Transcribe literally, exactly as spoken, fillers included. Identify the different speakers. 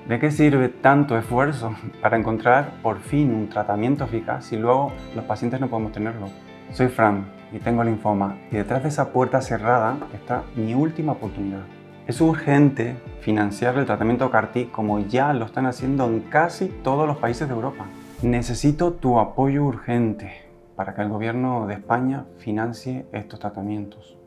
Speaker 1: ¿De qué sirve tanto esfuerzo para encontrar por fin un tratamiento eficaz si luego los pacientes no podemos tenerlo? Soy Fran y tengo linfoma y detrás de esa puerta cerrada está mi última oportunidad. Es urgente financiar el tratamiento C A R T como ya lo están haciendo en casi todos los países de Europa. Necesito tu apoyo urgente para que el gobierno de España financie estos tratamientos.